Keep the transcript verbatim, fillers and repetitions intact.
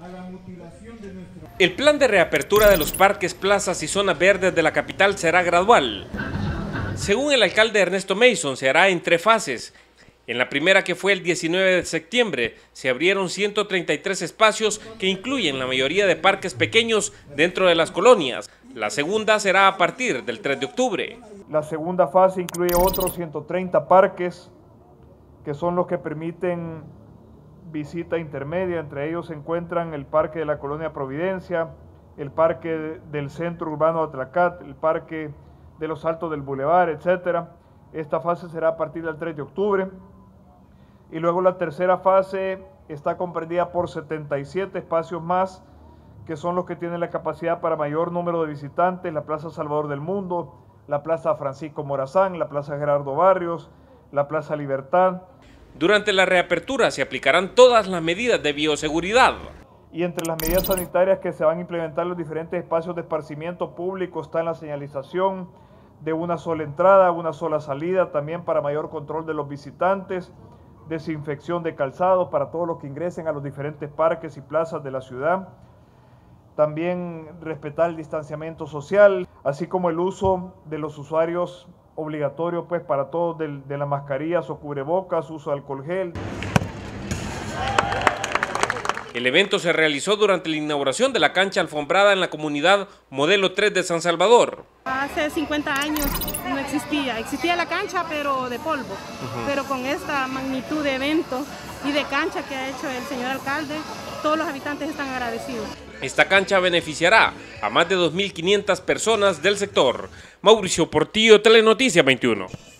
El plan de reapertura de los parques, plazas y zonas verdes de la capital será gradual. Según el alcalde Ernesto Mason, se hará en tres fases. En la primera, que fue el diecinueve de septiembre, se abrieron ciento treinta y tres espacios que incluyen la mayoría de parques pequeños dentro de las colonias. La segunda será a partir del tres de octubre. La segunda fase incluye otros ciento treinta parques, que son los que permiten visita intermedia. Entre ellos se encuentran el Parque de la Colonia Providencia, el Parque del Centro Urbano de Atlacat, el Parque de los Altos del Boulevard, etcétera. Esta fase será a partir del tres de octubre. Y luego la tercera fase está comprendida por setenta y siete espacios más, que son los que tienen la capacidad para mayor número de visitantes: la Plaza Salvador del Mundo, la Plaza Francisco Morazán, la Plaza Gerardo Barrios, la Plaza Libertad. Durante la reapertura se aplicarán todas las medidas de bioseguridad. Y entre las medidas sanitarias que se van a implementar en los diferentes espacios de esparcimiento público está la señalización de una sola entrada, una sola salida, también para mayor control de los visitantes, desinfección de calzado para todos los que ingresen a los diferentes parques y plazas de la ciudad. También respetar el distanciamiento social, así como el uso de los usuarios obligatorio pues para todos de, de las mascarillas o cubrebocas, uso de alcohol gel. El evento se realizó durante la inauguración de la cancha alfombrada en la comunidad Modelo tres de San Salvador. Hace cincuenta años no existía, existía la cancha pero de polvo, uh-huh. Pero con esta magnitud de evento y de cancha que ha hecho el señor alcalde, todos los habitantes están agradecidos. Esta cancha beneficiará a más de dos mil quinientas personas del sector. Mauricio Portillo, Telenoticias veintiuno.